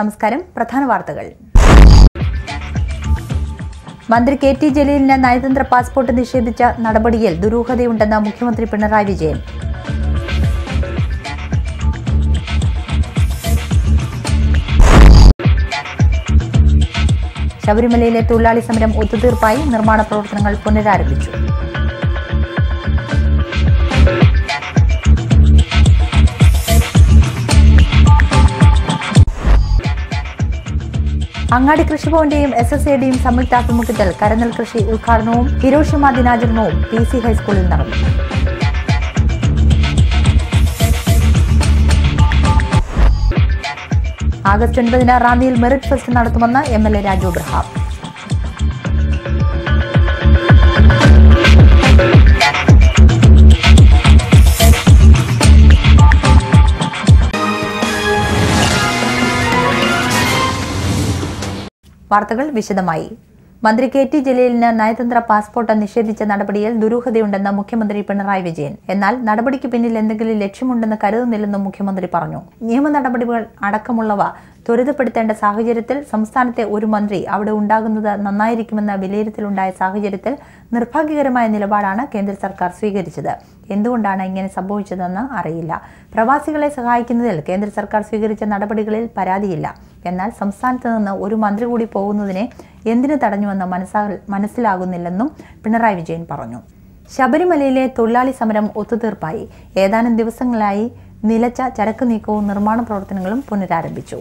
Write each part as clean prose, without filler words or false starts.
നമസ്കാരം. പ്രധാന വാർത്തകൾ. മന്ത്രി കെ.ടി. ജലീലിന് നയതന്ത്ര പാസ്പോർട്ട് നിഷേധിച്ച നടപടിയിൽ ദുരൂഹതയുണ്ടെന്ന് മുഖ്യമന്ത്രി പിണറായി വിജയൻ. ശബരിമലയിലെ തൊഴിലാളി സമരം ഒത്തുതീർപ്പായി, നിർമ്മാണ പ്രവർത്തനങ്ങൾ പുനരാരംഭിച്ചു. അങ്ങാടി കൃഷിഭവന്റെയും SSA'യുടെയും സംയുക്താഭിമുഖ്യത്തിൽ കരനെൽ കൃഷി ഉദ്ഘാടനവും ഹിരോഷിമ ദിനാചരണവും PC ഹൈസ്കൂളിൽ നടന്നു. ആഗസ്റ്റ് 9 റാന്നിയിൽ മെറിറ്റ് ഫെസ്റ്റ് നടത്തുമെന്ന് MLA രാജു എബ്രഹാം. വാർത്തകൾ വിശദമായി. മന്ത്രി കെ.ടി. ജലീലിന് നയതന്ത്ര പാസ്പോർട്ട് നിഷേധിച്ച നടപടിയിൽ ദുരൂഹതയുണ്ടെന്ന് മുഖ്യമന്ത്രി പിണറായി വിജയൻ. എന്നാൽ നടപടിക്ക് പിന്നിൽ എന്തെങ്കിലും ലക്ഷ്യമുണ്ടെന്ന് കരുതുന്നില്ലെന്നും മുഖ്യമന്ത്രി പറഞ്ഞു. നിയമ നടപടികൾ അടക്കമുള്ളവ ത്വരിതപ്പെടുത്തേണ്ട സാഹചര്യത്തിൽ സംസ്ഥാനത്തെ ഒരു മന്ത്രി അവിടെ ഉണ്ടാകുന്നത് നന്നായിരിക്കുമെന്ന വിലയിരുത്തലുണ്ടായ സാഹചര്യത്തിൽ നിർഭാഗ്യകരമായ നിലപാടാണ് കേന്ദ്ര സർക്കാർ സ്വീകരിച്ചത്. എന്തുകൊണ്ടാണ് ഇങ്ങനെ സംഭവിച്ചതെന്ന് അറിയില്ല. പ്രവാസികളെ സഹായിക്കുന്നതിൽ കേന്ദ്ര സർക്കാർ സ്വീകരിച്ച നടപടികളിൽ പരാതിയില്ല. എന്നാൽ സംസ്ഥാനത്ത് നിന്ന് ഒരു മന്ത്രി കൂടി പോകുന്നതിനെ എന്തിനു തടഞ്ഞുവെന്ന് മനസ്സിലാകുന്നില്ലെന്നും പിണറായി വിജയൻ പറഞ്ഞു. ശബരിമലയിലെ തൊഴിലാളി സമരം ഒത്തുതീർപ്പായി. ഏതാനും ദിവസങ്ങളായി നിലച്ച ചരക്ക് നീക്കവും നിർമ്മാണ പ്രവർത്തനങ്ങളും പുനരാരംഭിച്ചു.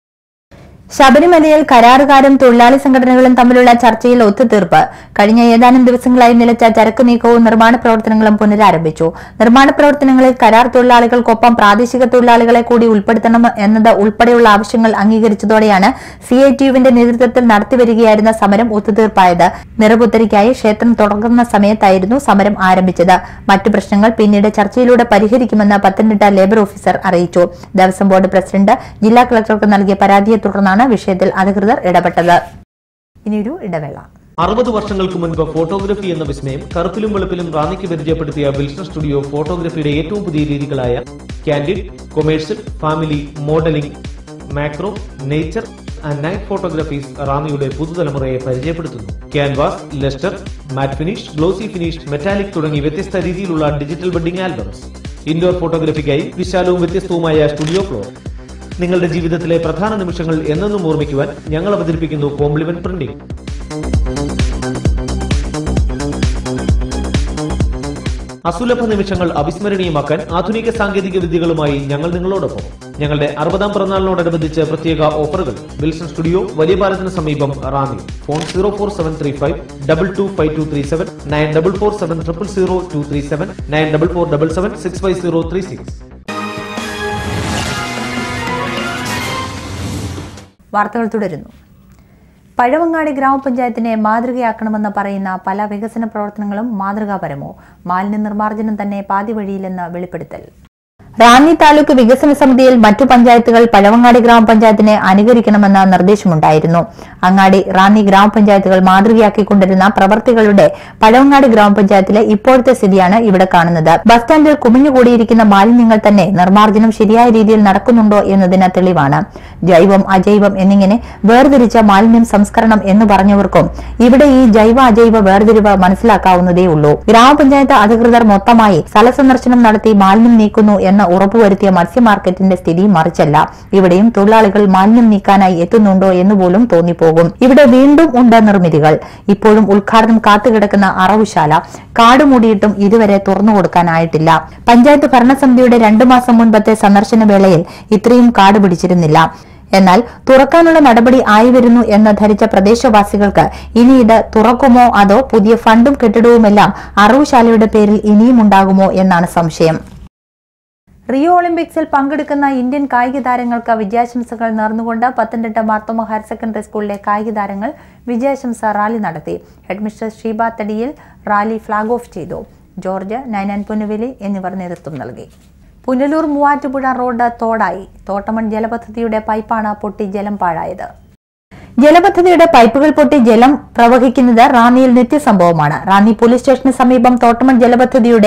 ശബരിമലയിൽ കരാറുകാരും തൊഴിലാളി സംഘടനകളും തമ്മിലുള്ള ചർച്ചയിൽ ഒത്തുതീർപ്പ്. കഴിഞ്ഞ ഏതാനും ദിവസങ്ങളായി നിലച്ച ചരക്ക് നീക്കവും നിർമ്മാണ പ്രവർത്തനങ്ങളും പുനരാരംഭിച്ചു. നിർമ്മാണ പ്രവർത്തനങ്ങളിൽ കരാർ തൊഴിലാളികൾക്കൊപ്പം പ്രാദേശിക തൊഴിലാളികളെ കൂടി ഉൾപ്പെടുത്തണം എന്നത് ഉൾപ്പെടെയുള്ള ആവശ്യങ്ങൾ അംഗീകരിച്ചതോടെയാണ് CITUവിന്റെ നേതൃത്വത്തിൽ നടത്തിവരികയായിരുന്ന സമരം ഒത്തുതീർപ്പായത്. നിറപുത്തരിക്കായി ക്ഷേത്രം തുടങ്ങുന്ന സമയത്തായിരുന്നു സമരം ആരംഭിച്ചത്. മറ്റു പ്രശ്നങ്ങൾ പിന്നീട് ചർച്ചയിലൂടെ പരിഹരിക്കുമെന്ന് പത്തനംതിട്ട ലേബർ ഓഫീസർ അറിയിച്ചു. ദേവസ്വം ബോർഡ് പ്രസിഡന്റ് ജില്ലാ കളക്ടർക്ക് നൽകിയ പരാതിയെ തുടർന്നാണ് വിഷയത്തിൽ അധികൃതർ ഇടപെട്ടത്. ഇനിയൊരു ഇടവേള. 60 വർഷങ്ങൾക്ക് മുൻപ് ഫോട്ടോഗ്രഫി എന്ന വിസ്മയം കറുപ്പിലും വെളുപ്പിലും റാന്നിക്ക് പരിചയപ്പെടുത്തിയ വിൽസൺ സ്റ്റുഡിയോ ഫോട്ടോഗ്രഫിയുടെ ഏറ്റവും പുതിയ രീതികളായ candid, commercial, family, modelling, macro, nature and night photographies റാന്നിയുടെ പുതുതലമുറയെ പരിചയപ്പെടുത്തുന്നു. ക്യാൻവാസ്, ലെസ്റ്റർ, മാറ്റ് ഫിനിഷ്, ഗ്ലോസി ഫിനിഷ്, മെറ്റാലിക് തുടങ്ങി വ്യത്യസ്ത രീതിയിലുള്ള ഡിജിറ്റൽ വെഡിംഗ് ആൽബംസ്. ഇൻഡോർ ഫോട്ടോഗ്രഫിക്കായി വിശാലവും വ്യത്യസ്തവുമായ സ്റ്റുഡിയോ ഫ്ലോർ. നിങ്ങളുടെ ജീവിതത്തിലെ പ്രധാന നിമിഷങ്ങൾ എന്നെന്നും ഓർമ്മിക്കുവാൻ ഞങ്ങൾ അവതരിപ്പിക്കുന്നു കോംപ്ലിമെന്റ് പ്രിന്റിംഗ്. അസുലഭ നിമിഷങ്ങൾ അവിസ്മരണീയമാക്കാൻ ആധുനിക സാങ്കേതിക വിദ്യകളുമായി ഞങ്ങൾ നിങ്ങളോടൊപ്പം. ഞങ്ങളുടെ 60ാം പിറന്നാളിനോടനുബന്ധിച്ച് പ്രത്യേക ഓഫറുകൾ. വിൽസൺ സ്റ്റുഡിയോ, വലിയ പാലത്തിന് സമീപം, റാന്നി. ഫോൺ 04735 225237 9447000237 9447765036. വാർത്തകൾ തുടരുന്നു. പഴവങ്ങാടി ഗ്രാമപഞ്ചായത്തിനെ മാതൃകയാക്കണമെന്ന് പറയുന്ന പല വികസന പ്രവർത്തനങ്ങളും മാതൃകാപരമോ? മാലിന്യ നിർമ്മാർജ്ജനം തന്നെ പാതി വഴിയിലെന്ന് വെളിപ്പെടുത്തൽ. റാന്നി താലൂക്ക് വികസന സമിതിയിൽ മറ്റു പഞ്ചായത്തുകൾ പഴവങ്ങാടി ഗ്രാമപഞ്ചായത്തിനെ അനുകരിക്കണമെന്ന നിർദ്ദേശമുണ്ടായിരുന്നു. അങ്ങാടി, റാന്നി ഗ്രാമപഞ്ചായത്തുകൾ മാതൃകയാക്കിക്കൊണ്ടിരുന്ന പ്രവർത്തികളുടെ പഴവങ്ങാടി ഗ്രാമപഞ്ചായത്തിലെ ഇപ്പോഴത്തെ സ്ഥിതിയാണ് ഇവിടെ കാണുന്നത്. ബസ് സ്റ്റാൻഡിൽ കുമിഞ്ഞുകൂടിയിരിക്കുന്ന മാലിന്യങ്ങൾ തന്നെ നിർമ്മാർജ്ജനം ശരിയായ രീതിയിൽ നടക്കുന്നുണ്ടോ എന്നതിന് തെളിവാണ്. ജൈവം, അജൈവം എന്നിങ്ങനെ വേർതിരിച്ച മാലിന്യം സംസ്കരണം എന്ന് പറഞ്ഞവർക്കും ഇവിടെ ഈ ജൈവ അജൈവ വേർതിരിവ് മനസ്സിലാക്കാവുന്നതേ ഉള്ളൂ. ഗ്രാമപഞ്ചായത്ത് അധികൃതർ മൊത്തമായി സ്ഥലസന്ദർശനം നടത്തി മാലിന്യം നീക്കുന്നു എന്ന ഉറപ്പുവരുത്തിയ മത്സ്യ മാർക്കറ്റിന്റെ സ്ഥിതി മറിച്ചല്ല. ഇവിടെയും തൊഴിലാളികൾ മാലിന്യം നീക്കാനായി എത്തുന്നുണ്ടോ എന്ന് പോലും തോന്നിപ്പോകും. ഇവിടെ വീണ്ടും ഉണ്ട് നിർമ്മിതികൾ. ഇപ്പോഴും ഉദ്ഘാടനം കാത്തുകിടക്കുന്ന അറവുശാല കാടുമൂടിയിട്ടും ഇതുവരെ തുറന്നുകൊടുക്കാനായിട്ടില്ല. പഞ്ചായത്ത് ഭരണസമിതിയുടെ 2 മാസം മുൻപത്തെ സന്ദർശന വേളയിൽ ഇത്രയും കാട് പിടിച്ചിരുന്നില്ല. എന്നാൽ തുറക്കാനുള്ള നടപടി ആയിവരുന്നു എന്ന് ധരിച്ച പ്രദേശവാസികൾക്ക് ഇനി ഇത് തുറക്കുമോ അതോ പുതിയ ഫണ്ടും കെട്ടിടവുമെല്ലാം അറവുശാലയുടെ പേരിൽ ഇനിയും ഉണ്ടാകുമോ എന്നാണ് സംശയം. റിയോ ഒളിമ്പിക്സിൽ പങ്കെടുക്കുന്ന ഇന്ത്യൻ കായിക താരങ്ങൾക്ക് വിജയാശംസകൾ നേർന്നുകൊണ്ട് പത്തനംതിട്ട മാർത്തോമ ഹയർ സെക്കൻഡറി സ്കൂളിലെ കായിക താരങ്ങൾ വിജയാശംസ റാലി നടത്തി. ഹെഡ്മിസ്ട്രസ് ഷീബ തടിയിൽ റാലി ഫ്ളാഗ് ഓഫ് ചെയ്തു. ജോർജ്, നൈനാൻ പുനവേലി എന്നിവർ നേതൃത്വം നൽകി. പുനലൂർ മൂവാറ്റുപുഴ റോഡ് തോടായി. തോട്ടമൺ ജലപദ്ധതിയുടെ പൈപ്പാണ് പൊട്ടി ജലം പാഴായത്. ജലപദ്ധതിയുടെ പൈപ്പുകൾ പൊട്ടി ജലം പ്രവഹിക്കുന്നത് റാന്നിയിൽ നിത്യസംഭവമാണ്. റാന്നി പോലീസ് സ്റ്റേഷന് സമീപം തോട്ടമൺ ജലപദ്ധതിയുടെ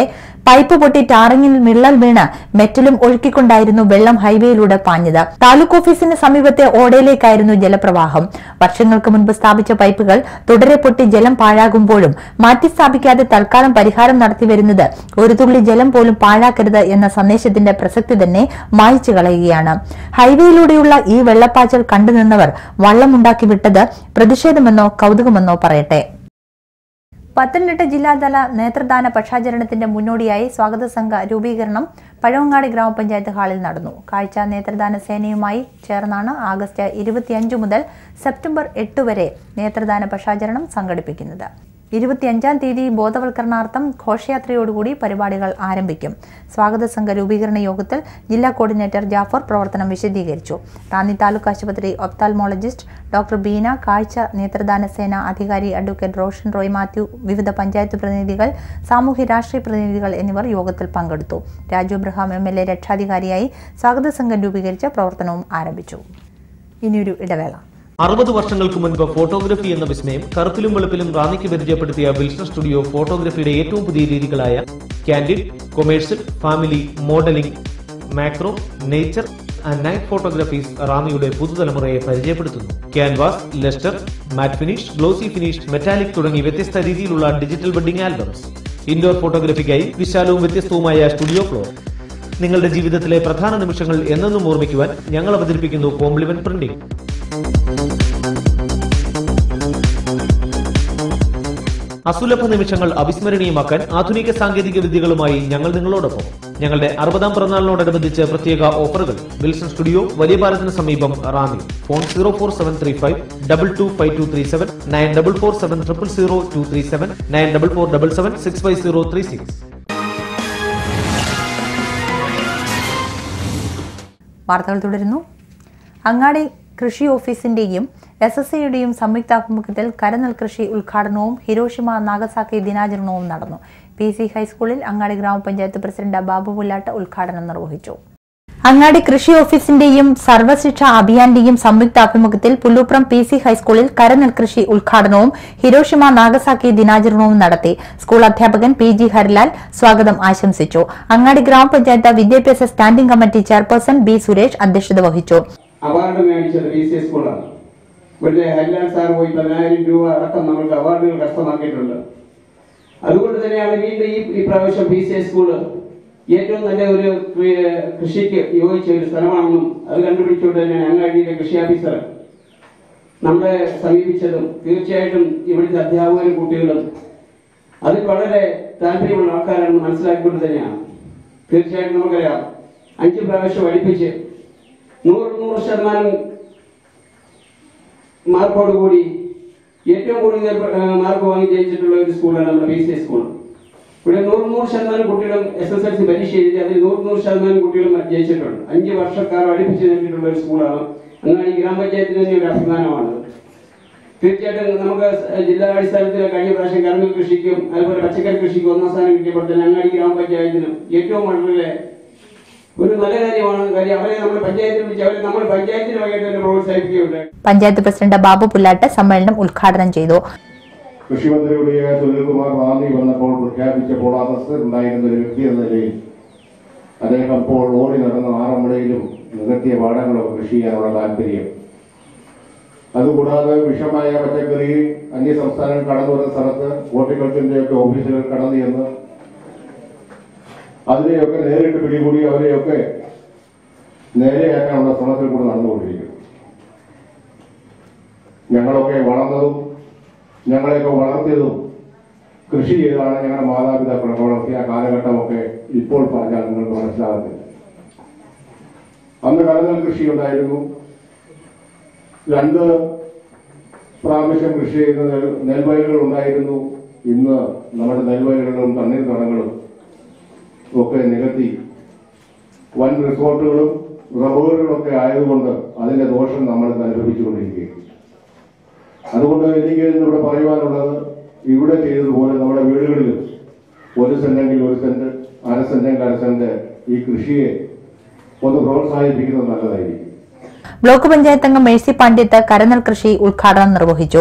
പൈപ്പ് പൊട്ടി ടാറിങ്ങിൽ വിള്ളൽ വീണ് മെറ്റലും ഒഴുക്കിക്കൊണ്ടായിരുന്നു വെള്ളം ഹൈവേയിലൂടെ പാഞ്ഞത്. താലൂക്ക് ഓഫീസിന് സമീപത്തെ ഓടയിലേക്കായിരുന്നു ജലപ്രവാഹം. വർഷങ്ങൾക്ക് മുൻപ് സ്ഥാപിച്ച പൈപ്പുകൾ തുടരെ പൊട്ടി ജലം പാഴാകുമ്പോഴും മാറ്റി സ്ഥാപിക്കാതെ തൽക്കാലം പരിഹാരം നടത്തിവരുന്നത് ഒരു തുള്ളി ജലം പോലും പാഴാക്കരുത് എന്ന സന്ദേശത്തിന്റെ പ്രസക്തി തന്നെ മായ്ച്ചു കളയുകയാണ്. ഹൈവേയിലൂടെയുള്ള ഈ വെള്ളപ്പാച്ചൽ കണ്ടുനിന്നവർ വള്ളമുണ്ടാക്കി വിട്ടത് പ്രതിഷേധമെന്നോ കൌതുകമെന്നോ പറയട്ടെ. പത്തനംതിട്ട ജില്ലാതല നേത്രദാന പക്ഷാചരണത്തിന്റെ മുന്നോടിയായി സ്വാഗത സംഘ രൂപീകരണം പഴവങ്ങാടി ഗ്രാമപഞ്ചായത്ത് ഹാളിൽ നടന്നു. കാഴ്ച നേത്രദാന സേനയുമായി ചേർന്നാണ് ആഗസ്റ്റ് 25 മുതൽ സെപ്റ്റംബർ 8 വരെ നേത്രദാന പക്ഷാചരണം സംഘടിപ്പിക്കുന്നത്. 25-ാം തീയതി ബോധവൽക്കരണാർത്ഥം ഘോഷയാത്രയോടുകൂടി പരിപാടികൾ ആരംഭിക്കും. സ്വാഗത സംഘ രൂപീകരണ യോഗത്തിൽ ജില്ലാ കോർഡിനേറ്റർ ജാഫർ പ്രവർത്തനം വിശദീകരിച്ചു. റാന്നി താലൂക്ക് ആശുപത്രി ഒപ്താൽമോളജിസ്റ്റ് ഡോക്ടർ ബീന, കാഴ്ച നേത്രദാന സേന അധികാരി അഡ്വക്കേറ്റ് റോഷൻ റോയ് മാത്യു, വിവിധ പഞ്ചായത്ത് പ്രതിനിധികൾ, സാമൂഹ്യ രാഷ്ട്രീയ പ്രതിനിധികൾ എന്നിവർ യോഗത്തിൽ പങ്കെടുത്തു. രാജു അബ്രഹാം MLA രക്ഷാധികാരിയായി സ്വാഗത സംഘം രൂപീകരിച്ച പ്രവർത്തനവും ആരംഭിച്ചു. ഇനിയൊരു ഇടവേള. 60 വർഷങ്ങൾക്ക് മുൻപ് ഫോട്ടോഗ്രഫി എന്ന വിസ്മയം കറുപ്പിലും വെളുപ്പിലും റാന്നിക്ക് പരിചയപ്പെടുത്തിയ വിൽസൺ സ്റ്റുഡിയോ ഫോട്ടോഗ്രഫിയുടെ ഏറ്റവും പുതിയ രീതികളായ candid, commercial, family, modelling, macro, nature and night photographies റാന്നിയുടെ പുതുതലമുറയെ പരിചയപ്പെടുത്തുന്നു. ക്യാൻവാസ്, ലെസ്റ്റർ, മാറ്റ് ഫിനിഷ്, ഗ്ലോസി ഫിനിഷ്, മെറ്റാലിക് തുടങ്ങി വ്യത്യസ്ത രീതിയിലുള്ള ഡിജിറ്റൽ വെഡിംഗ് ആൽബംസ്. ഇൻഡോർ ഫോട്ടോഗ്രഫിക്കായി വിശാലവും വ്യത്യസ്തവുമായ സ്റ്റുഡിയോ ഫ്ലോർ. നിങ്ങളുടെ ജീവിതത്തിലെ പ്രധാന നിമിഷങ്ങൾ എന്നെന്നും ഓർമ്മിക്കുവാൻ ഞങ്ങൾ അവതരിപ്പിക്കുന്നു കോംപ്ലിമെന്റ് പ്രിന്റിംഗ്. അസുലഭ നിമിഷങ്ങൾ അവിസ്മരണീയമാക്കാൻ ആധുനിക സാങ്കേതിക വിദ്യകളുമായി ഞങ്ങൾ നിങ്ങളോടൊപ്പം. ഞങ്ങളുടെ 60ാം പിറന്നാളിനോടനുബന്ധിച്ച് പ്രത്യേക ഓഫറുകൾ. വിൽസൺ സ്റ്റുഡിയോ, വലിയ പാലത്തിന് സമീപം, റാന്നി. ഫോൺ 04735 225237 9447 000237 9447 65036. വാർത്തകൾ തുടരുന്നു. അങ്ങാടി കൃഷി ഓഫീസിന്റെയും SSAയുടെയും സംയുക്താഭിമുഖ്യത്തിൽ കരനെൽ കൃഷി ഉദ്ഘാടനവും ഹിരോഷിമ നാഗസാക്കി ദിനാചരണവും നടന്നു. PC ഹൈസ്കൂളിൽ അങ്ങാടി ഗ്രാമപഞ്ചായത്ത് പ്രസിഡന്റ് ബാബു പുല്ലാട്ട് ഉദ്ഘാടനം നിർവഹിച്ചു. അങ്ങാടി കൃഷി ഓഫീസിന്റെയും സർവശിക്ഷ അഭിയാന്റെയും സംയുക്താഭിമുഖ്യത്തിൽ പുല്ലൂപ്രം PC ഹൈസ്കൂളിൽ കരനെൽ കൃഷി ഉദ്ഘാടനവും ഹിരോഷിമ നാഗസാക്കി ദിനാചരണവും നടത്തി. സ്കൂൾ അധ്യാപകൻ PG ഹരിലാൽ സ്വാഗതം ആശംസിച്ചു. അങ്ങാടി ഗ്രാമപഞ്ചായത്ത് വിദ്യാഭ്യാസ standing committee chairperson B Suresh അധ്യക്ഷത വഹിച്ചു. അവാർഡ് മേടിച്ചത് PC സ്കൂളാണ്. ഇവിടെ ഹരിലാൽ സാർ പോയി 10,000 രൂപ അടക്കം നമ്മൾക്ക് അവാർഡുകൾ കരസ്ഥമാക്കിയിട്ടുണ്ട്. അതുകൊണ്ട് തന്നെയാണ് വീണ്ടും ഈ പ്രാവശ്യം PC സ്കൂള് ഏറ്റവും നല്ല ഒരു കൃഷിക്ക് യോജിച്ച ഒരു സ്ഥലമാണെന്നും അത് കണ്ടുപിടിച്ചുകൊണ്ട് തന്നെയാണ് അങ്ങാടിയിലെ കൃഷി ഓഫീസർ നമ്മളെ സമീപിച്ചതും. തീർച്ചയായിട്ടും ഇവിടുത്തെ അധ്യാപകരും കുട്ടികളും അതിൽ വളരെ താല്പര്യമുള്ള ആൾക്കാരാണെന്ന് മനസ്സിലാക്കിക്കൊണ്ട് തന്നെയാണ്. തീർച്ചയായിട്ടും നമുക്കറിയാം, 5 പ്രാവശ്യം പഠിപ്പിച്ച് 100% മാർക്കോടുകൂടി ഏറ്റവും കൂടുതൽ മാർക്ക് വാങ്ങി ജയിച്ചിട്ടുള്ള ഒരു സ്കൂളാണ് നമ്മുടെ PC സ്കൂൾ. ഇവിടെ 100% കുട്ടികളും SSLC പരീക്ഷ എഴുതി അതിൽ 100% കുട്ടികളും ജയിച്ചിട്ടുണ്ട്. 5 വർഷക്കാലം അടുപ്പിച്ച് നൽകിയിട്ടുള്ള ഒരു സ്കൂളാണ്. അങ്ങാടി ഗ്രാമപഞ്ചായത്തിന് തന്നെ ഒരു അഭിമാനമാണ്. തീർച്ചയായിട്ടും നമുക്ക് ജില്ലാടിസ്ഥാനത്തിൽ കഴിഞ്ഞ പ്രാവശ്യം കരനെൽ കൃഷിക്കും അതുപോലെ പച്ചക്കറി കൃഷിക്കും 1ാം സ്ഥാനം കിട്ടിയപ്പോൾ തന്നെ അങ്ങാടി ഗ്രാമപഞ്ചായത്തിനും ഏറ്റവും വളരെ ഒരു നല്ല കാര്യമാണ്. കാര്യം അവരെ നമ്മൾ പഞ്ചായത്തിൽ വിളിച്ച് അവരെ നമ്മൾ പഞ്ചായത്തിന് വകയായിട്ട് തന്നെ പ്രോത്സാഹിപ്പിക്കുകയുണ്ട്. പഞ്ചായത്ത് പ്രസിഡന്റ് ബാബു പുല്ലാട്ട് സമ്മേളനം ഉദ്ഘാടനം ചെയ്തു. കൃഷിമന്ത്രിയുടെ സുനിൽകുമാർ റാന്നി വന്നപ്പോൾ പ്രഖ്യാപിച്ചപ്പോൾ ഉണ്ടായിരുന്ന ഒരു വ്യക്തി എന്ന നിലയിൽ അദ്ദേഹം ഇപ്പോൾ ഓടി നടന്ന ആറന്മുളയിലും നികത്തിയ പാടങ്ങളൊക്കെ കൃഷി ചെയ്യാനുള്ള താല്പര്യം. അതുകൂടാതെ വിഷമായ പച്ചക്കറി അന്യ സംസ്ഥാനങ്ങൾ കടന്നു വരുന്ന സ്ഥലത്ത് ഹോർട്ടിക്കൾച്ചറിന്റെ ഒക്കെ ഓഫീസുകൾ കടന്നു ചെന്ന് അതിനെയൊക്കെ നേരിട്ട് പിടികൂടി അവരെയൊക്കെ നേരെയാക്കാനുള്ള ശ്രമത്തിൽ കൂടെ നടന്നുകൊണ്ടിരിക്കുന്നു. ഞങ്ങളൊക്കെ വളർന്നതും ഞങ്ങളെയൊക്കെ വളർത്തിയതും കൃഷി ചെയ്താണ് ഞങ്ങളുടെ മാതാപിതാക്കളെ വളർത്തിയ കാലഘട്ടമൊക്കെ ഇപ്പോൾ പറഞ്ഞാൽ നിങ്ങൾക്ക് മനസ്സിലാകത്തില്ല. അന്ന് കരനെൽ കൃഷി ഉണ്ടായിരുന്നു. 2 പ്രാവശ്യം കൃഷി ചെയ്യുന്ന നെൽവയലുകൾ ഉണ്ടായിരുന്നു. ഇന്ന് നമ്മുടെ നെൽവയലുകളും തണ്ണീർത്തടങ്ങളും ഒക്കെ നികത്തി വൻ റിസോർട്ടുകളും റബ്ബറുകളൊക്കെ ആയതുകൊണ്ട് അതിന്റെ ദോഷം നമ്മൾ അനുഭവിച്ചുകൊണ്ടിരിക്കുകയും. അതുകൊണ്ട് എനിക്ക് ഇവിടെ പറയുവാനുള്ളത്, ഇവിടെ ചെയ്തതുപോലെ നമ്മുടെ വീടുകളിലും 1 സെന്റെങ്കിൽ 1 സെന്റ്, 1/2 സെന്റെങ്കിൽ 1/2 സെന്റ് ഈ കൃഷിയെ ഒന്ന് പ്രോത്സാഹിപ്പിക്കുന്നത് നല്ലതായിരിക്കും. ബ്ലോക്ക് പഞ്ചായത്ത് അംഗം മേഴ്സി പാണ്ഡ്യത്ത് കരനെൽ കൃഷി ഉദ്ഘാടനം നിർവഹിച്ചു.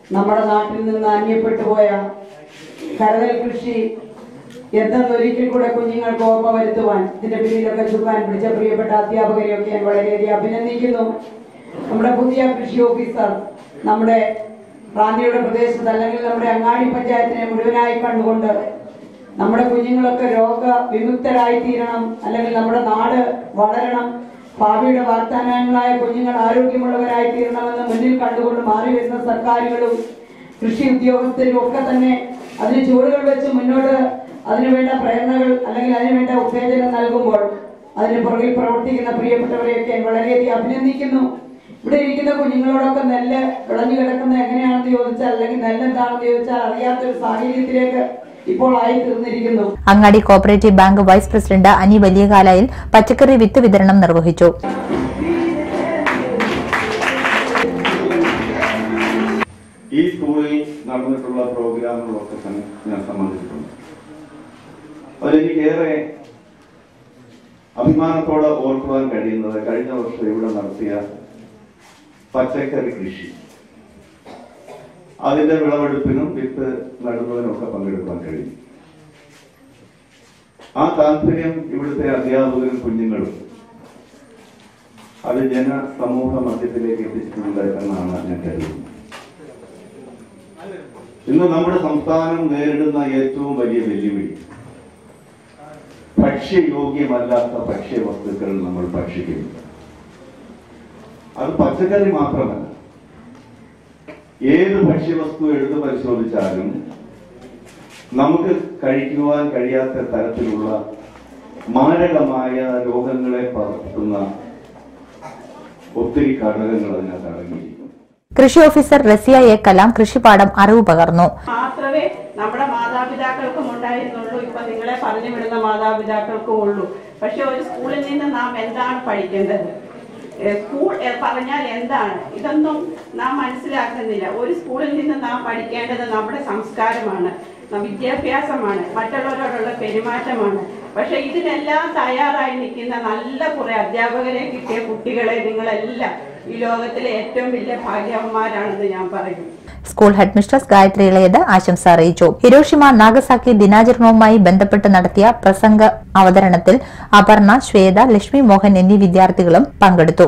നമ്മുടെ നാട്ടിൽ നിന്ന് അന്യപ്പെട്ടു പോയ കരുതൽ കൃഷി എന്തെന്നൊരിക്കൽ കൂടെ കുഞ്ഞുങ്ങൾക്ക് ഓർമ്മ വരുത്തുവാൻ ഇതിന്റെ പിന്നിലൊക്കെ ചുക്കാൻ പിടിച്ച പ്രിയപ്പെട്ട അധ്യാപകരെയൊക്കെ ഞാൻ വളരെയധികം അഭിനന്ദിക്കുന്നു. നമ്മുടെ പുതിയ കൃഷി ഓഫീസർ നമ്മുടെ റാന്നിയുടെ പ്രദേശത്ത് അല്ലെങ്കിൽ നമ്മുടെ അങ്ങാടി പഞ്ചായത്തിനെ മുഴുവനായി കണ്ടുകൊണ്ട് നമ്മുടെ കുഞ്ഞുങ്ങളൊക്കെ രോഗവിമുക്തരായി തീരണം, അല്ലെങ്കിൽ നമ്മുടെ നാട് വളരണം, ഭാവിയുടെ വാഗ്ദാനങ്ങളായ കുഞ്ഞുങ്ങൾ ആരോഗ്യമുള്ളവരായി തീരണമെന്ന് മുന്നിൽ കണ്ടുകൊണ്ട് മാറി വരുന്ന സർക്കാരുകളും കൃഷി ഉദ്യോഗസ്ഥരും ഒക്കെ തന്നെ അതിന് ചുവടുകൾ വെച്ച് മുന്നോട്ട് അതിനുവേണ്ട പ്രേരണകൾ അല്ലെങ്കിൽ അതിനുവേണ്ട ഉത്തേജനം നൽകുമ്പോൾ അതിന് പുറകിൽ പ്രവർത്തിക്കുന്ന പ്രിയപ്പെട്ടവരെയൊക്കെ വളരെയധികം അഭിനന്ദിക്കുന്നു. ഇവിടെ ഇരിക്കുന്ന കുഞ്ഞുങ്ങളോടൊക്കെ നെല്ല് വിളഞ്ഞു കിടക്കുന്ന എങ്ങനെയാണെന്ന് ചോദിച്ചാൽ അല്ലെങ്കിൽ നെല്ല് എന്താണെന്ന് ചോദിച്ചാൽ അറിയാത്തൊരു സാഹചര്യത്തിലേക്ക് ഇപ്പോൾ ആയി തീർന്നിരിക്കുന്നു. Angadi cooperative bank vice president Ani വലിയകാലയിൽ പച്ചക്കറി വിത്ത് വിതരണം നിർവഹിച്ചു. ഈ സ്കൂളിൽ നടന്നിട്ടുള്ള പ്രോഗ്രാമുകളൊക്കെ തന്നെ ഞാൻ സംബന്ധിച്ചിട്ടുണ്ട്. അതിലെനിക്കേറെ അഭിമാനത്തോടെ ഓർക്കുവാൻ കഴിയുന്നത് കഴിഞ്ഞ വർഷം ഇവിടെ നടത്തിയ പച്ചക്കറി കൃഷി, അതിന്റെ വിളവെടുപ്പിനും വിത്ത് നടുന്നതിനും ഒക്കെ പങ്കെടുക്കാൻ കഴിയും. ആ താല്പര്യം ഇവിടുത്തെ അധ്യാപകരും കുഞ്ഞുങ്ങളും അത് ജനസമൂഹ മധ്യത്തിലേക്ക് എത്തിച്ചിട്ടുണ്ട് എന്നാണ് ഞാൻ കരുതുന്നത്. ഇന്ന് നമ്മുടെ സംസ്ഥാനം നേരിടുന്ന ഏറ്റവും വലിയ വെല്ലുവിളി ഭക്ഷ്യയോഗ്യമല്ലാത്ത ഭക്ഷ്യവസ്തുക്കൾ നമ്മൾ ഭക്ഷിക്കുന്നു. അത് പച്ചക്കറി മാത്രമല്ല, ഏത് ഭക്ഷ്യവസ്തു എടുത്ത് പരിശോധിച്ചാലും നമുക്ക് കഴിക്കുവാൻ കഴിയാത്ത തരത്തിലുള്ള മാരകമായ രോഗങ്ങളെ പകർത്തുന്ന ഒത്തിരി ഘടകങ്ങൾ അതിനകത്ത് അടങ്ങിയിരിക്കും. കൃഷി ഓഫീസർ റസിയ എ കലാം കൃഷിപാഠം അറിവ് പകർന്നു. മാത്രമേ നമ്മുടെ മാതാപിതാക്കൾക്കും ഉണ്ടായിരുന്നുള്ളൂ, ഇപ്പൊ നിങ്ങളെ പറഞ്ഞു വിടുന്ന മാതാപിതാക്കൾക്കും ഉള്ളൂ. പക്ഷെ ഒരു സ്കൂളിൽ നിന്ന് നാം എന്താണ് പഠിക്കേണ്ടത്, സ്കൂൾ പറഞ്ഞാൽ എന്താണ്, ഇതൊന്നും നാം മനസ്സിലാക്കുന്നില്ല. ഒരു സ്കൂളിൽ നിന്ന് നാം പഠിക്കേണ്ടത് നമ്മുടെ സംസ്കാരമാണ്, വിദ്യാഭ്യാസമാണ്, മറ്റുള്ളവരോടുള്ള പെരുമാറ്റമാണ്. പക്ഷെ ഇതിനെല്ലാം തയ്യാറായി നിൽക്കുന്ന നല്ല കുറെ അധ്യാപകരെ കിട്ടിയ കുട്ടികളെ നിങ്ങളെല്ലാം ഈ ലോകത്തിലെ ഏറ്റവും വലിയ ഭാഗ്യവന്മാരാണെന്ന് ഞാൻ പറയും. സ്കൂൾ ഹെഡ് മിസ്ട്രസ് ഗായത്രി ഇളയത് ആശംസ അറിയിച്ചു. ഹിരോഷിമ നാഗസാക്കി ദിനാചരണവുമായി ബന്ധപ്പെട്ട് നടത്തിയ പ്രസംഗ അവതരണത്തിൽ അപർണ, ശ്വേത, ലക്ഷ്മി മോഹൻ എന്നീ വിദ്യാർത്ഥികളും പങ്കെടുത്തു.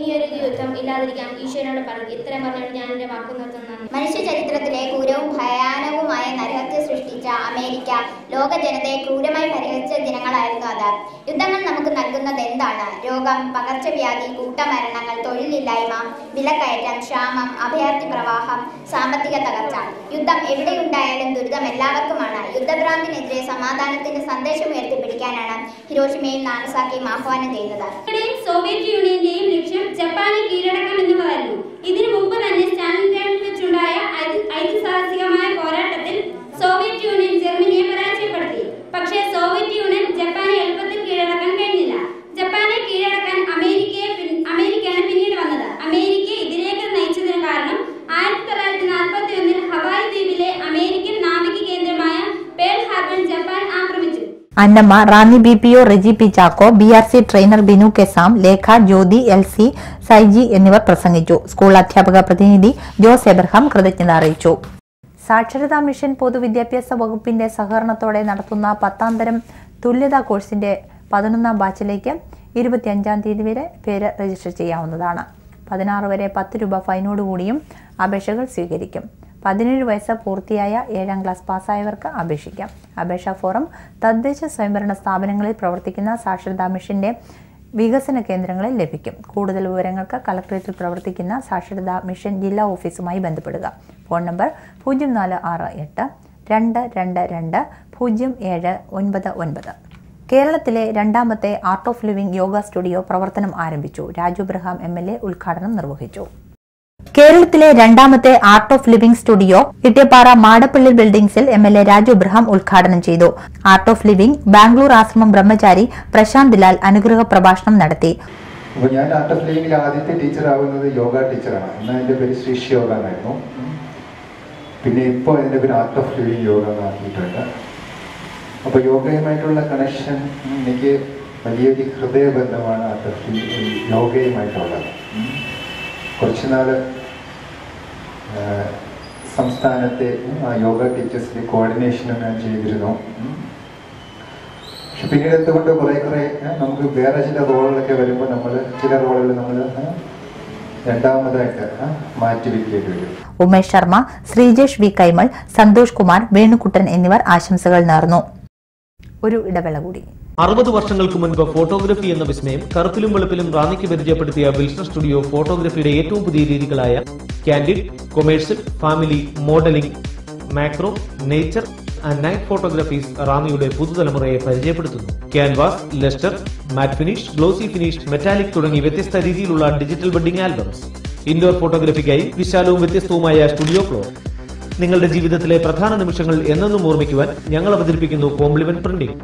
മനുഷ്യ ചരിത്രത്തിലെ ക്രൂരവും ഭയാനകവുമായ നരഹത്യ സൃഷ്ടിച്ച അമേരിക്ക ലോക ജനതയെ ക്രൂരമായി പരിഹരിച്ച ദിനങ്ങളായിരുന്നു അത്. യുദ്ധങ്ങൾ നമുക്ക് നൽകുന്നത് എന്താണ്? രോഗം, പകർച്ചവ്യാധി, കൂട്ടമരണങ്ങൾ, തൊഴിലില്ലായ്മ, വിലക്കയറ്റം, ക്ഷാമം, അഭയാർത്ഥി പ്രവാഹം, സാമ്പത്തിക തകർച്ച. യുദ്ധം എവിടെയുണ്ടായാലും ദുരിതം എല്ലാവർക്കുമാണ്. യുദ്ധഭ്രാന്തിനെതിരെ സമാധാനത്തിന്റെ സന്ദേശം ഉയർത്തിപ്പിടിക്കാനാണ് ഹിരോഷിമയും നാഗസാക്കിയും ആഹ്വാനം ചെയ്യുന്നത്. സോവിയറ്റ് യൂണിയന്റെയും ലക്ഷ്യം ജപ്പാനെ കീഴടക്കാം എന്നുള്ളതായിരുന്നു. ഇതിനു മുമ്പ് തന്നെ സ്റ്റാലിൻഗ്രാഡിൽ വെച്ചുണ്ടായ ഐതിഹാസികമായ പോരാട്ടത്തിൽ സോവിയറ്റ് യൂണിയൻ ജർമ്മനിയെ പരാജയപ്പെടുത്തി. പക്ഷേ സോവിയറ്റ് യൂണിയൻ ജപ്പാനെ എളുപ്പത്തിൽ കീഴടക്കാൻ കഴിഞ്ഞില്ല. ജപ്പാനെ കീഴടക്കാൻ അമേരിക്കയാണ് പിന്നീട് വന്നത്. അമേരിക്കയെ ഇതിലേക്ക് നയിച്ചതിന് കാരണം 1941 ഹവായ് ദ്വീപിലെ അമേരിക്കൻ നാവിക കേന്ദ്രമായ പേൾ ഹാർബർ ജപ്പാൻ ആക്രമിച്ചു. Annamma, Ranni BPO Reji P Chacko, BRC trainer Binu Kesam, Lekha, Jyothi, LC, Saiji എന്നിവർ പ്രസംഗിച്ചു. സ്കൂൾ അധ്യാപക പ്രതിനിധി ജോസ് എബ്രഹാം കൃതജ്ഞത അറിയിച്ചു. സാക്ഷരതാ മിഷൻ പൊതുവിദ്യാഭ്യാസ വകുപ്പിന്റെ സഹകരണത്തോടെ നടത്തുന്ന 10ാം തരം തുല്യതാ കോഴ്സിന്റെ 11ാം ബാച്ചിലേക്ക് 25-ാം തീയതി വരെ പേര് രജിസ്റ്റർ ചെയ്യാവുന്നതാണ്. 16 വരെ 10 രൂപ ഫൈനോടുകൂടിയും അപേക്ഷകൾ സ്വീകരിക്കും. 17 വയസ്സ് പൂർത്തിയായ 7ാം ക്ലാസ് പാസ്സായവർക്ക് അപേക്ഷിക്കാം. അപേക്ഷാ ഫോറം തദ്ദേശ സ്വയംഭരണ സ്ഥാപനങ്ങളിൽ പ്രവർത്തിക്കുന്ന സാക്ഷരതാ മിഷന്റെ വികസന കേന്ദ്രങ്ങളിൽ ലഭിക്കും. കൂടുതൽ വിവരങ്ങൾക്ക് കളക്ടറേറ്റിൽ പ്രവർത്തിക്കുന്ന സാക്ഷരതാ മിഷൻ ജില്ലാ ഓഫീസുമായി ബന്ധപ്പെടുക. Phone number 0468-222-0799. കേരളത്തിലെ 2ാമത്തെ art of living yoga studio പ്രവർത്തനം ആരംഭിച്ചു. രാജു എബ്രഹാം MLA ഉദ്ഘാടനം നിർവഹിച്ചു. കേരളത്തിലെ 2ാമത്തെ art of living studio Ittiyappara Madappally ബിൽഡിംഗ്സിൽ MLA രാജു എബ്രഹാം ഉദ്ഘാടനം ചെയ്തു. ആർട്ട് ഓഫ് ലിവിംഗ് ബാംഗ്ലൂർ ആശ്രമം ബ്രഹ്മചാരി പ്രശാന്ത് ലാൽ അനുഗ്രഹ പ്രഭാഷണം നടത്തി. ഞാൻ ആർട്ട് ഓഫ് ലിവിംഗിൽ ആദ്യത്തെ ടീച്ചർ ആവുന്നത് യോഗ ടീച്ചറാണ്. അന്ന് എൻ്റെ പേര് ശ്രീഷ് യോഗ എന്നായിരുന്നു. പിന്നെ ഇപ്പോൾ എൻ്റെ പേര് ആർട്ട് ഓഫ് ലിവിംഗ് യോഗ എന്നാക്കിയിട്ടുണ്ട്. അപ്പോൾ യോഗയുമായിട്ടുള്ള കണക്ഷൻ എനിക്ക് വലിയൊരു ഹൃദയബന്ധമാണ് ആർട്ട് ഓഫ് യോഗയുമായിട്ടുള്ളത്. കുറച്ച് നാൾ സംസ്ഥാനത്തെ യോഗ ടീച്ചേഴ്സിന്റെ കോർഡിനേഷനും ഞാൻ ചെയ്തിരുന്നു. പക്ഷെ പിന്നീട് എന്തുകൊണ്ട് കുറെ നമുക്ക് വേറെ ചില റോളുകളൊക്കെ വരുമ്പോൾ ചില റോളുകൾ നമ്മൾ രണ്ടാമതായിട്ട് മാറ്റിവെക്കേണ്ടി വരും. ഉമേഷ് ശർമ്മ, ശ്രീജേഷ് വി കൈമൾ, സന്തോഷ് കുമാർ, വേണുകുട്ടൻ എന്നിവർ ആശംസകൾ നേർന്നു. ഒരു ഇടവേള കൂടി. 60 വർഷങ്ങൾക്ക് മുൻപ് ഫോട്ടോഗ്രഫി എന്ന വിസ്മയം കറുപ്പിലും വെളുപ്പിലും റാന്നിക്ക് പരിചയപ്പെടുത്തിയ വിൽസൺ സ്റ്റുഡിയോ ഫോട്ടോഗ്രഫിയുടെ ഏറ്റവും പുതിയ രീതികളായ candid, commercial, family, modelling, macro, nature and night photographies റാന്നിയുടെ പുതുതലമുറയെ പരിചയപ്പെടുത്തുന്നു. ക്യാൻവാസ്, ലെസ്റ്റർ, മാറ്റ് ഫിനിഷ്, ഗ്ലോസി ഫിനിഷ്, മെറ്റാലിക് തുടങ്ങി വ്യത്യസ്ത രീതിയിലുള്ള ഡിജിറ്റൽ വെഡിംഗ് ആൽബംസ്. ഇൻഡോർ ഫോട്ടോഗ്രഫിക്കായി വിശാലവും വ്യത്യസ്തവുമായ സ്റ്റുഡിയോ ഫ്ലോർ. നിങ്ങളുടെ ജീവിതത്തിലെ പ്രധാന നിമിഷങ്ങൾ എന്നെന്നും ഓർമ്മിക്കുവാൻ ഞങ്ങൾ അവതരിപ്പിക്കുന്നു കോംപ്ലിമെന്റ് പ്രിന്റിംഗ്.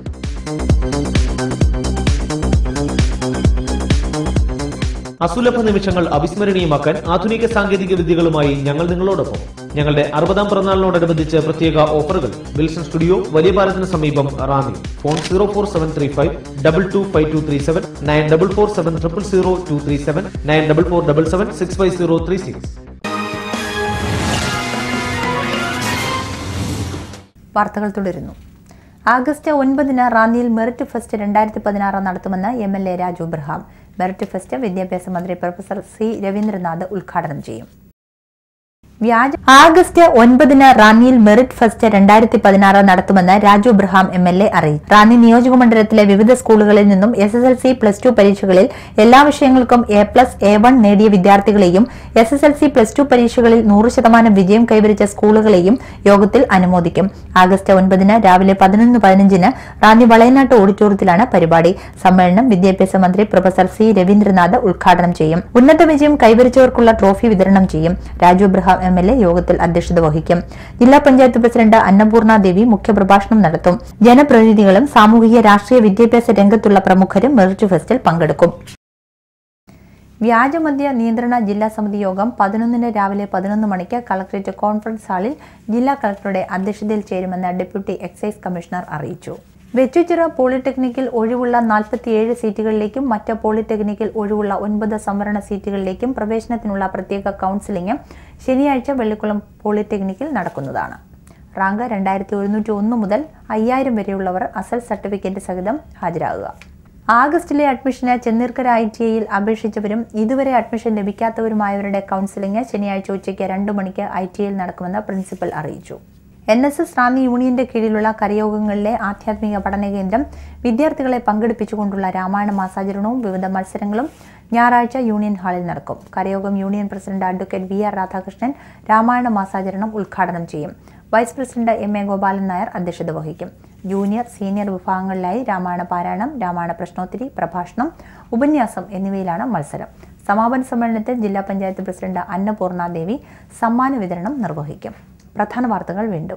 അസുലഭ നിമിഷങ്ങൾ അവിസ്മരണീയമാക്കാൻ ആധുനിക സാങ്കേതിക വിദ്യകളുമായി ഞങ്ങൾ നിങ്ങളോടൊപ്പം. ഞങ്ങളുടെ 60ാം പിറന്നാളിനോടനുബന്ധിച്ച് പ്രത്യേക ഓഫറുകൾ. വിൽസൺ സ്റ്റുഡിയോ, വലിയ പാലത്തിന് സമീപം, റാന്നി. ഫോൺ 04735 225237 9447000237 9447765036. വാർത്തകൾ തുടരുന്നു. ആഗസ്റ്റ് 9 റാന്നിയിൽ മെറിറ്റ് ഫെസ്റ്റ് 2016 നടത്തുമെന്ന് MLA Raju Ibrahim. Merit fest വിദ്യാഭ്യാസ മന്ത്രി പ്രൊഫസർ സി രവീന്ദ്രനാഥ് ഉദ്ഘാടനം ചെയ്യും. ആഗസ്റ്റ് 9 റാന്നിയിൽ മെറിറ്റ് ഫെസ്റ്റ് 2016 നടത്തുമെന്ന് രാജു ഇബ്രഹാം MLA അറിയിച്ചു. റാന്നി നിയോജകമണ്ഡലത്തിലെ വിവിധ സ്കൂളുകളിൽ നിന്നും SSLC +2 പരീക്ഷകളിൽ എല്ലാ വിഷയങ്ങൾക്കും A+, A1 നേടിയ വിദ്യാർത്ഥികളെയും SSLC +2 പരീക്ഷകളിൽ 100% വിജയം കൈവരിച്ച സ്കൂളുകളെയും യോഗത്തിൽ അനുമോദിക്കും. ആഗസ്റ്റ് 9 രാവിലെ 11:15 റാന്നി വളയനാട്ട് ഓഡിറ്റോറിയത്തിലാണ് പരിപാടി. സമ്മേളനം വിദ്യാഭ്യാസ മന്ത്രി പ്രൊഫസർ സി രവീന്ദ്രനാഥ് ഉദ്ഘാടനം ചെയ്യും. ഉന്നത വിജയം കൈവരിച്ചവർക്കുള്ള ട്രോഫി വിതരണം ചെയ്യും. രാജു ഇബ്രഹാം MLA യോഗത്തിൽ അധ്യക്ഷത വഹിക്കും. ജില്ലാ പഞ്ചായത്ത് പ്രസിഡന്റ് അന്നപൂർണ ദേവി മുഖ്യപ്രഭാഷണം നടത്തും. ജനപ്രതിനിധികളും സാമൂഹിക രാഷ്ട്രീയ വിദ്യാഭ്യാസ രംഗത്തുള്ള പ്രമുഖരും മെറിറ്റ് ഫെസ്റ്റിൽ പങ്കെടുക്കും. വ്യാജമദ്യ നിയന്ത്രണ ജില്ലാ സമിതി യോഗം 11 രാവിലെ 11 മണിക്ക് കളക്ടറേറ്റ് കോൺഫറൻസ് ഹാളിൽ ജില്ലാ കളക്ടറുടെ അധ്യക്ഷതയിൽ ചേരുമെന്ന് ഡെപ്യൂട്ടി എക്സൈസ് കമ്മീഷണർ അറിയിച്ചു. വെച്ചുച്ചിറ പോളിടെക്നിക്കിൽ ഒഴിവുള്ള 47 സീറ്റുകളിലേക്കും മറ്റ് പോളിടെക്നിക്കിൽ ഒഴിവുള്ള 9 സംവരണ സീറ്റുകളിലേക്കും പ്രവേശനത്തിനുള്ള പ്രത്യേക കൌൺസിലിംഗ് ശനിയാഴ്ച വെള്ളിക്കുളം പോളിടെക്നിക്കിൽ നടക്കുന്നതാണ്. റാങ്ക് 2101 മുതൽ 5000 വരെയുള്ളവർ അസൽ സർട്ടിഫിക്കറ്റ് സഹിതം ഹാജരാകുക. ആഗസ്റ്റിലെ അഡ്മിഷന് ചെന്നീർക്കര ITIയിൽ അപേക്ഷിച്ചവരും ഇതുവരെ അഡ്മിഷൻ ലഭിക്കാത്തവരുമായവരുടെ കൌൺസിലിംഗ് ശനിയാഴ്ച ഉച്ചയ്ക്ക് 2 മണിക്ക് ITIയിൽ നടക്കുമെന്ന് പ്രിൻസിപ്പൽ അറിയിച്ചു. NSS റാന്നി യൂണിയന്റെ കീഴിലുള്ള കരയോഗങ്ങളിലെ ആധ്യാത്മിക പഠന കേന്ദ്രം വിദ്യാർത്ഥികളെ പങ്കെടുപ്പിച്ചുകൊണ്ടുള്ള രാമായണ മാസാചരണവും വിവിധ മത്സരങ്ങളും ഞായറാഴ്ച യൂണിയൻ ഹാളിൽ നടക്കും. കരയോഗം union president advocate VR Radhakrishnan Ramayana മാസാചരണം ഉദ്ഘാടനം ചെയ്യും. Vice president MA Gopalan Nair അധ്യക്ഷത വഹിക്കും. ജൂനിയർ, സീനിയർ വിഭാഗങ്ങളിലായി രാമായണ പാരായണം, രാമായണ പ്രശ്നോത്തരി, പ്രഭാഷണം, ഉപന്യാസം എന്നിവയിലാണ് മത്സരം. സമാപന സമ്മേളനത്തിൽ ജില്ലാ പഞ്ചായത്ത് പ്രസിഡന്റ് അന്നപൂർണ ദേവി സമ്മാന വിതരണം നിർവഹിക്കും. പ്രധാന വാർത്തകൾ വീണ്ടും.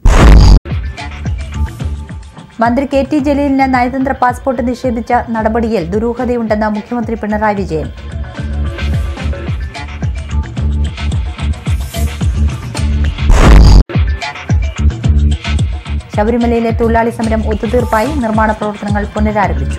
മന്ത്രി KT ജലീലിന് നയതന്ത്ര പാസ്പോർട്ട് നിഷേധിച്ച നടപടിയിൽ ദുരൂഹതയുണ്ടെന്ന് മുഖ്യമന്ത്രി പിണറായി വിജയൻ. ശബരിമലയിലെ തൊഴിലാളി സമരം ഒത്തുതീർപ്പായി, നിർമ്മാണ പ്രവർത്തനങ്ങൾ പുനരാരംഭിച്ചു.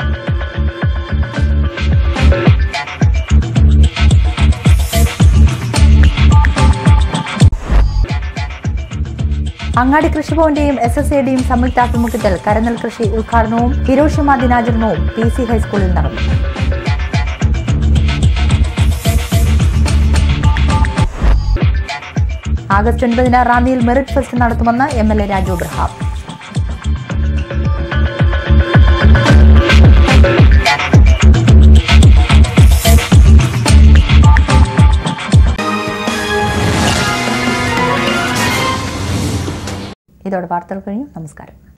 അങ്ങാടി കൃഷിഭവന്റെയും SSAയുടെയും സംയുക്താഭിമുഖ്യത്തിൽ കരനെൽ കൃഷി ഉദ്ഘാടനവും ഹിരോഷിമ ദിനാചരണവും PC ഹൈസ്കൂളിൽ നടന്നു. ആഗസ്റ്റ് 9 റാന്നിയിൽ മെറിറ്റ് ഫെസ്റ്റ് നടത്തുമെന്ന് MLA രാജു ഇബ്രഹാം. ഇതോടെ വാർത്തകൾ കഴിഞ്ഞു. നമസ്കാരം.